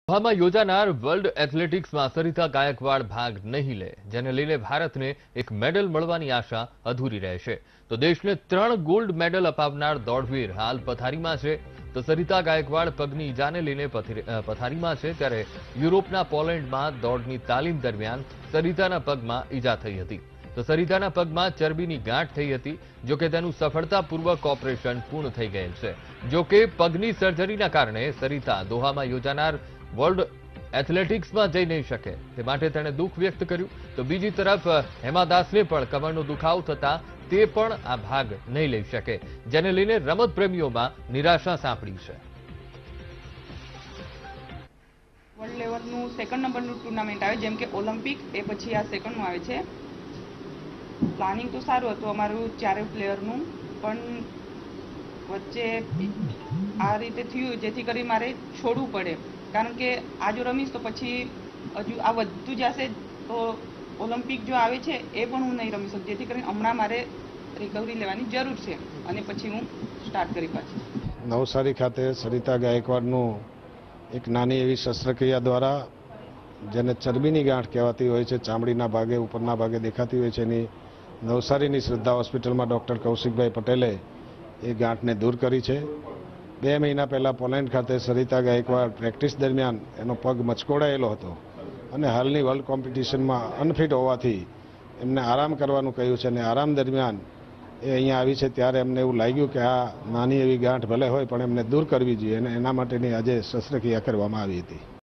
દોહામાં યોજાનાર વર્લ્ડ એથ્લેટિક્સમાં સરિતા ગાયકવાડ ભાગ નહીં લે, જેને લઈને ભારતને એક મેડલ મળવાની આશા અધૂરી રહેશે. તો દેશને 3 ગોલ્ડ મેડલ અપાવનાર દોડવીર હાલ પથારીમાં છે. તો સરિતા ગાયકવાડ પગની ઈજાને લઈને પથારીમાં છે, ત્યારે યુરોપના પોલેન્ડમાં દોડની તાલીમ દરમિયાન સરિતાના પગમાં ઈજા થઈ હતી. તો સરિતાના પગમાં ચરબીની ગાંઠ થઈ હતી. જોકે તેનું સફળતાપૂર્વક ઓપરેશન પૂર્ણ થઈ ગયેલ છે. જોકે પગની સર્જરીના કારણે સરિતા દોહામાં યોજાનાર વર્લ્ડ એથ્લેટિક્સમાં જઈ નહીં શકે, તે માટે તેણે દુઃખ વ્યક્ત કર્યું. તો બીજી તરફ હેમા દાસને પણ કમરનો દુખાવો થતા તે પણ આ ભાગ નહીં લઈ શકે, જેને લઈને રમત પ્રેમીઓમાં નિરાશા સાંપડી છે. વર્લ્ડ લેવલનું સેકન્ડ નંબરનું ટુર્નામેન્ટ આવે, જેમ કે ઓલિમ્પિક, એ પછી આ સેકન્ડનું આવે છે. પ્લાનિંગ તો સારું હતું અમારું 4 પ્લેયરનું, પણ વચ્ચે આ રીતે થયું જેથી કરી મારે છોડવું પડે. કારણ કે આ જો રમીશ તો પછી હજુ આ વધતું જશે, તો ઓલિમ્પિક જો આવે છે એ પણ હું નહીં રમી શકું. જેથી કરીને હમણાં મારે રિકવરી લેવાની જરૂર છે અને પછી હું સ્ટાર્ટ કરી પાછી. નવસારી ખાતે સરિતા ગાયકવાડનું એક નાની એવી શસ્ત્રક્રિયા દ્વારા, જેને ચરબીની ગાંઠ કહેવાતી હોય છે, ચામડીના ભાગે ઉપરના ભાગે દેખાતી હોય છે, એની નવસારીની શ્રદ્ધા હોસ્પિટલમાં ડૉક્ટર કૌશિકભાઈ પટેલે એ ગાંઠને દૂર કરી છે. 2 મહિના પહેલાં પોલેન્ડ ખાતે સરિતા ગાયકવાડ પ્રેક્ટિસ દરમિયાન એનો પગ મચકોડાયેલો હતો અને હાલની વર્લ્ડ કોમ્પિટિશનમાં અનફિટ હોવાથી એમને આરામ કરવાનું કહ્યું છે. અને આરામ દરમિયાન એ અહીંયા આવી છે ત્યારે એમને એવું લાગ્યું કે આ નાની એવી ગાંઠ ભલે હોય પણ એમને દૂર કરવી જોઈએ, અને એના માટેની આજે શસ્ત્રક્રિયા કરવામાં આવી હતી.